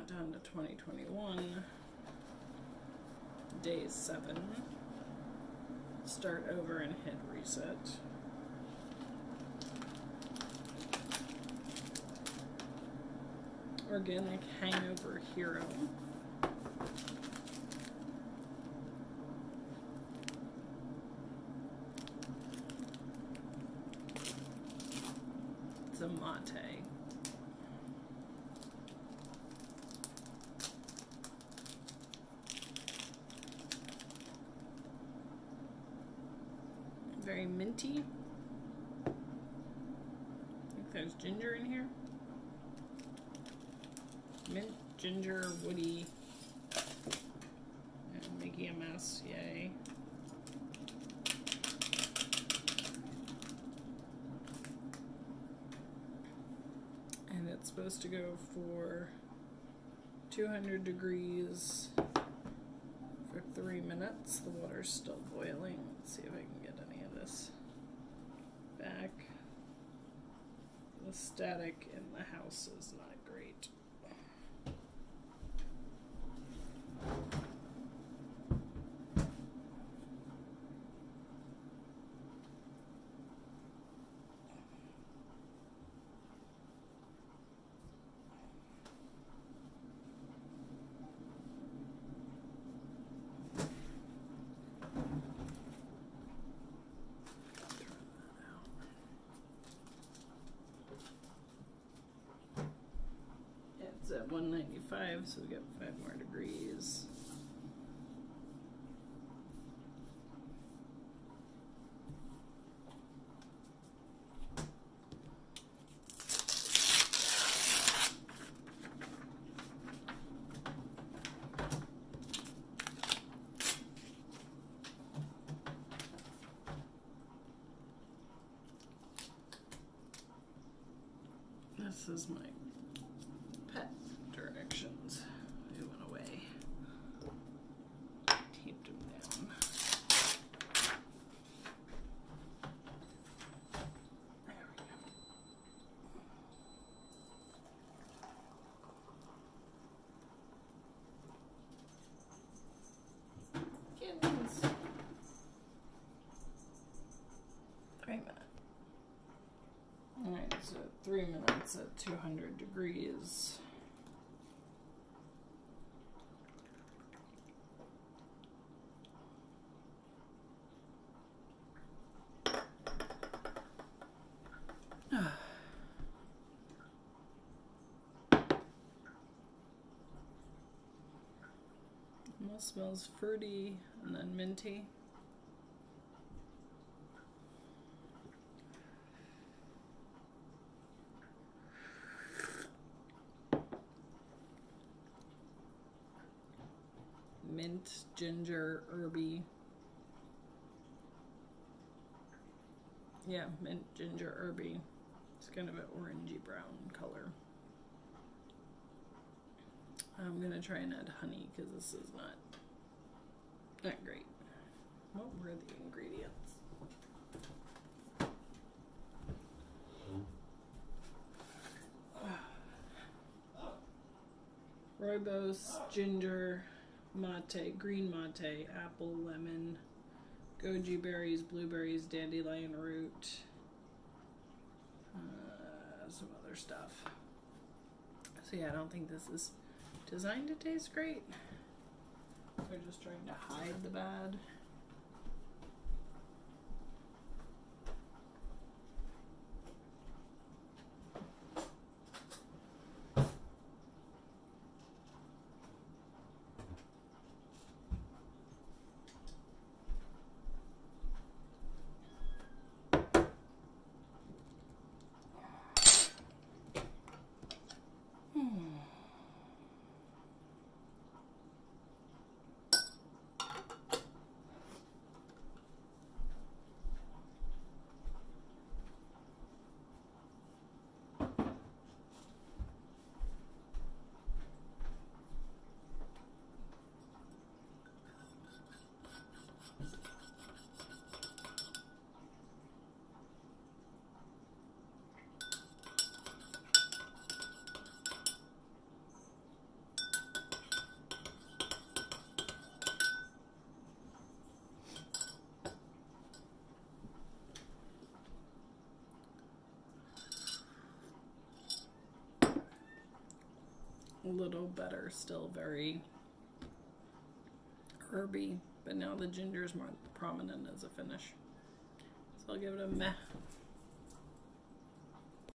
down to 2021. Day 7. Start over and hit reset. Organic Hangover Hero. It's a mate. Very minty. I think there's ginger in here. Mint, ginger, woody, and making a mess, yay. And it's supposed to go for 200 degrees for 3 minutes. The water's still boiling. Let's see if I can get any of this back. The static in the house is not great. It's at 195, so we got 5 more degrees. This is my pet directions. They went away. Taped them down. There we go. Kittens. 3 minutes. Alright, so 3 minutes at 200 degrees. Almost smells fruity and then minty. Mint, ginger, herby. Yeah, mint, ginger, herby. It's kind of an orangey brown color. I'm gonna try and add honey because this is not great. What were the ingredients? Rooibos, ginger, mate, green mate, apple, lemon, goji berries, blueberries, dandelion root, some other stuff. So yeah, I don't think this is designed to taste great. They're just trying to hide the bad. a little better, still very herby, but now the ginger is more prominent as a finish. So I'll give it a meh.